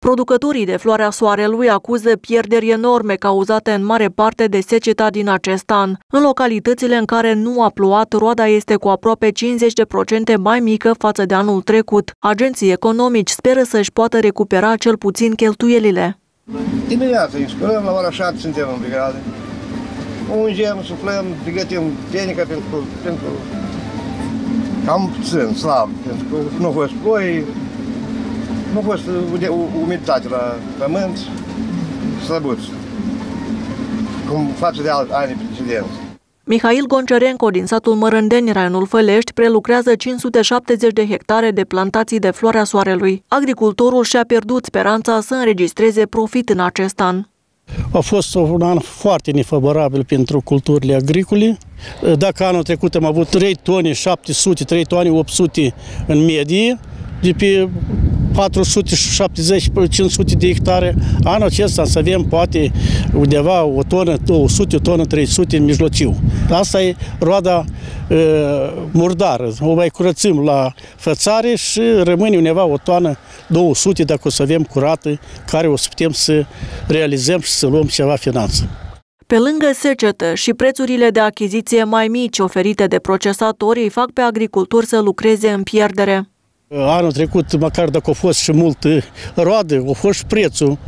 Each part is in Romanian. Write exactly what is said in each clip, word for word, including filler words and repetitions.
Producătorii de floarea soarelui acuză pierderi enorme cauzate în mare parte de seceta din acest an. În localitățile în care nu a plouat, roada este cu aproape cincizeci de procente mai mică față de anul trecut. Agenții economici speră să-și poată recupera cel puțin cheltuielile. Dimineața inspirăm, la ora șapte suntem în brigadă. Ungem, suflăm, pregătim tehnica pentru, pentru cam puțin, slab, pentru că nu a fost ploi, nu a fost umiditate la pământ, slăbuți, cum față de anii precedenți. Mihail Goncerenco din satul Mărândeni, raionul Fălești, prelucrează cinci sute șaptezeci de hectare de plantații de floarea soarelui. Agricultorul și-a pierdut speranța să înregistreze profit în acest an. A fost un an foarte nefavorabil pentru culturile agricole. Dacă anul trecut am avut trei tone șapte sute, trei tone opt sute în medie, de pe patru sute șaptezeci cinci sute de hectare, anul acesta să avem poate undeva o tonă două sute, o tonă trei sute în mijlociu. Asta e roada e, murdară. O mai curățim la fățare și rămâne undeva o tonă două sute dacă o să avem curată, care o să putem să realizăm și să luăm ceva finanță. Pe lângă secetă și prețurile de achiziție mai mici oferite de procesatori îi fac pe agricultori să lucreze în pierdere. Anul trecut, măcar dacă a fost și mult roadă, a fost și prețul,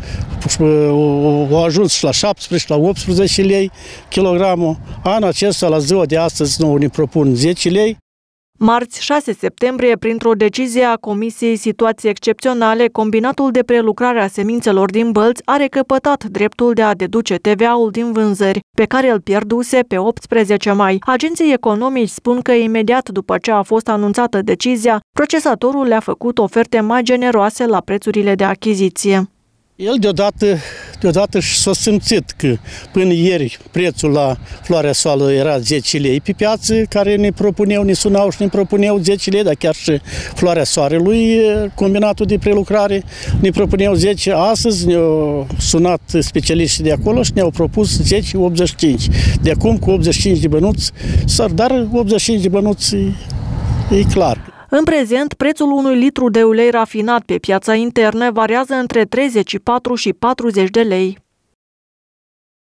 a ajuns la șaptesprezece, la optsprezece lei kilogramul. Anul acesta, la ziua de astăzi, nouă ne propun zece lei. Marți, șase septembrie, printr-o decizie a Comisiei Situații Excepționale, Combinatul de Prelucrare a Semințelor din Bălți a recăpătat dreptul de a deduce T V A-ul din vânzări, pe care îl pierduse pe optsprezece mai. Agenții economici spun că imediat după ce a fost anunțată decizia, procesatorul le-a făcut oferte mai generoase la prețurile de achiziție. El deodată, deodată și s-a simțit că până ieri prețul la floarea soală era zece lei pe piață, care ne propuneau, ne sunau și ne propuneau zece lei, dar chiar și floarea soarelui, combinatul de prelucrare, ne propuneau zece. Astăzi ne-au sunat specialiștii de acolo și ne-au propus zece optzeci și cinci. De acum cu optzeci și cinci de bănuți, dar optzeci și cinci de bănuți e clar. În prezent, prețul unui litru de ulei rafinat pe piața internă variază între treizeci și patru și patruzeci de lei.